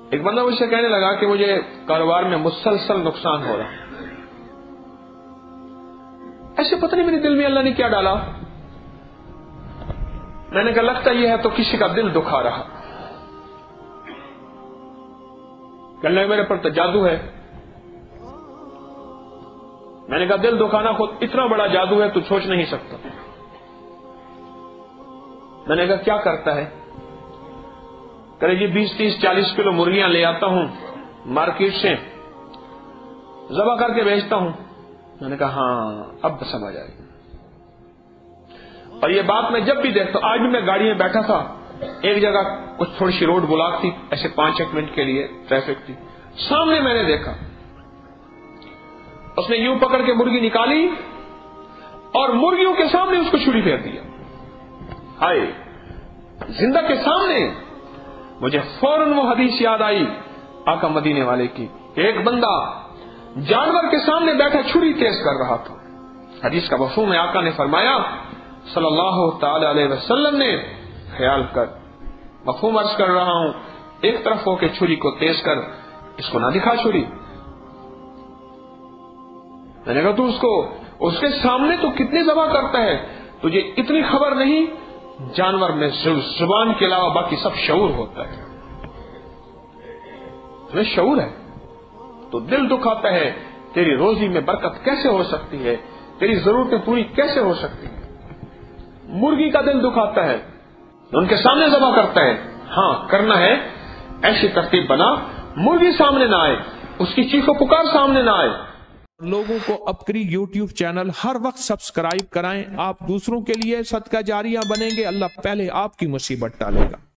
ایک بندہ مجھ سے کہنے لگا کہ مجھے کاروبار میں مسلسل نقصان ہو رہا، ایسے پتہ نہیں میرے دل میں اللہ نے کیا ڈالا. میں نے کہا لگتا یہ ہے تو کسی کا دل دکھا رہا. کہنے لگا میرے پر تو جادو ہے. میں نے کہا دل دکھانا خود اتنا بڑا جادو ہے تو سوچ نہیں سکتا. میں نے کہا کیا کرتا ہے؟ کہ جی 20-30-40 کلو مرغیاں لے آتا ہوں مارکیٹ سے، ذبح کر کے بیچتا ہوں. میں نے کہا ہاں اب سمجھ آئی. اور یہ بات میں جب بھی دیکھتا ہوں، آج بھی میں گاڑی میں بیٹھا تھا، ایک جگہ کچھ تھوڑی سی روڈ بلاک تھی، ایسے 5-1 منٹ کے لیے ٹریفک تھی. سامنے میں نے دیکھا اس نے یوں پکڑ کے مرغی نکالی اور مرغیوں کے سامنے اس کو چھری پھیر دیا. ہائے، زندہ کے سامنے. مجھے فوراً وہ حدیث یاد آئی آقا مدینے والے کی، ایک بندہ جانور کے سامنے بیٹھا چھری تیز کر رہا تھا. حدیث کا مفہوم ہے، آقا نے فرمایا صلی اللہ تعالی علیہ وسلم نے، خیال کر، مفہوم عرض کر رہا ہوں، ایک طرف ہو کے چھری کو تیز کر، اس کو نہ دکھا چھری. میں نے کہا تو اس کے سامنے تو کتنے ذبح کرتا ہے، تجھے اتنی خبر نہیں؟ جانور میں زبان کے علاوہ باقی سب شعور ہوتا ہے. تمہیں شعور ہے تو دل دکھاتا ہے تیری روزی میں برکت کیسے ہو سکتی ہے، تیری ضرورتیں پوری کیسے ہو سکتی ہیں. مرغی کا دل دکھاتا ہے، ان کے سامنے ذبح کرتا ہے. ہاں کرنا ہے، ایسی ترتیب بنا مرغی سامنے نہ آئے، اس کی چیخ و پکار سامنے نہ آئے. لوگوں کو اپکری یوٹیوب چینل ہر وقت سبسکرائب کرائیں. آپ دوسروں کے لیے صدقہ جاریہ بنیں گے، اللہ پہلے آپ کی مصیبت ٹالے گا.